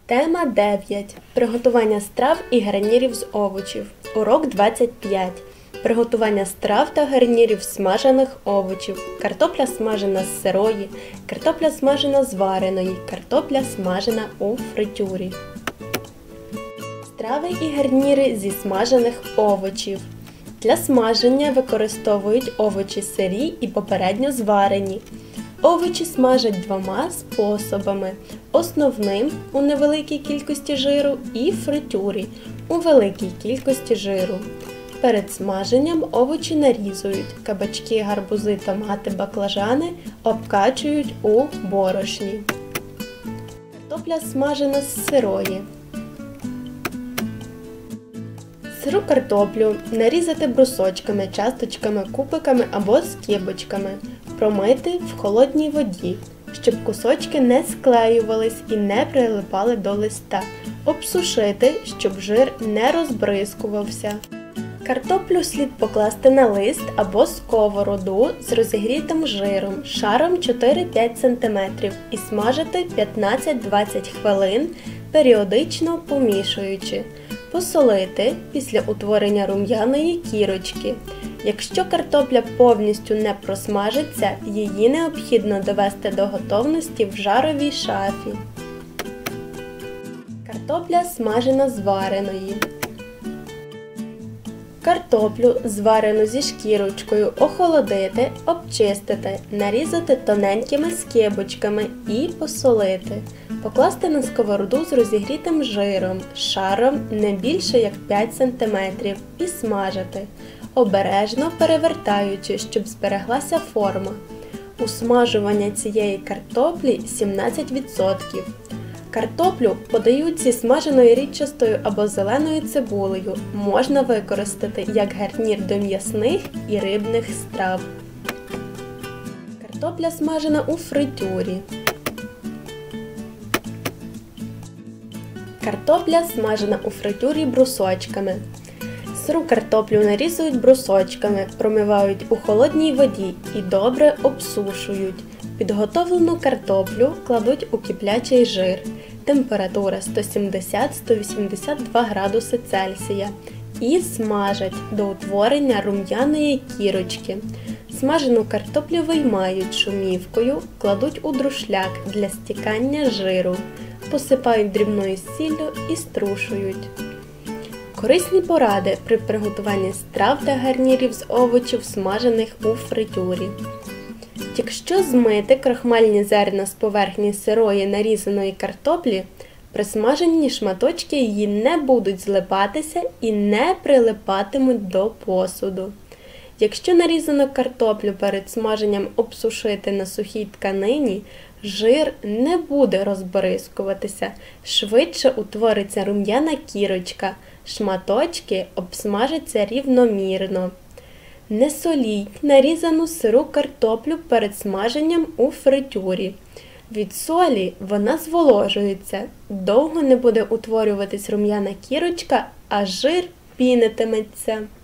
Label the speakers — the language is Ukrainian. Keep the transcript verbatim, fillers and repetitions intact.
Speaker 1: Тема дев'ять. Приготування страв і гарнірів з овочів. Урок двадцять п'ять. Приготування страв та гарнірів смажених овочів. Картопля смажена з сирої, картопля смажена з вареної, картопля смажена у фритюрі. Страви і гарніри зі смажених овочів. Для смаження використовують овочі сирі і попередньо зварені. Овочі смажать двома способами. Основним – у невеликій кількості жиру і фритюрі – у великій кількості жиру. Перед смаженням овочі нарізують, кабачки, гарбузи, томати, баклажани обкачують у борошні. Картопля смажена з сирої. Сиру картоплю нарізати брусочками, часточками, кубиками або скибочками. Промити в холодній воді, щоб кусочки не склеювались і не прилипали до листа. Обсушити, щоб жир не розбризкувався. Картоплю слід покласти на лист або сковороду з розігрітим жиром шаром чотири-п'ять сантиметрів і смажити п'ятнадцять-двадцять хвилин, періодично помішуючи. Посолити після утворення рум'яної кірочки. Якщо картопля повністю не просмажиться, її необхідно довести до готовності в жаровій шафі. Картопля смажена з вареної. Картоплю, зварену зі шкірочкою, охолодити, обчистити, нарізати тоненькими скибочками і посолити. Покласти на сковороду з розігрітим жиром, шаром не більше як п'ять сантиметрів і смажити, обережно перевертаючи, щоб збереглася форма. Усмажування цієї картоплі сімнадцять відсотків. Картоплю подають зі смаженою рідчастою або зеленою цибулею. Можна використати як гарнір до м'ясних і рибних страв. Картопля смажена у фритюрі. Картопля смажена у фритюрі брусочками. Сиру картоплю нарізують брусочками, промивають у холодній воді і добре обсушують. Підготовлену картоплю кладуть у киплячий жир. Температура сто сімдесят - сто вісімдесят два градуси Цельсія. І смажать до утворення рум'яної кірочки. Смажену картоплю виймають шумівкою, кладуть у друшляк для стікання жиру. Посипають дрібною сіллю і струшують. Корисні поради при приготуванні страв та гарнірів з овочів, смажених у фритюрі. Якщо змити крохмальні зерна з поверхні сирої нарізаної картоплі, при смаженні шматочки її не будуть злипатися і не прилипатимуть до посуду. Якщо нарізану картоплю перед смаженням обсушити на сухій тканині, жир не буде розбризкуватися, швидше утвориться рум'яна кірочка, шматочки обсмажаться рівномірно. Не соліть нарізану сиру картоплю перед смаженням у фритюрі. Від солі вона зволожується, довго не буде утворюватись рум'яна кірочка, а жир пінитиметься.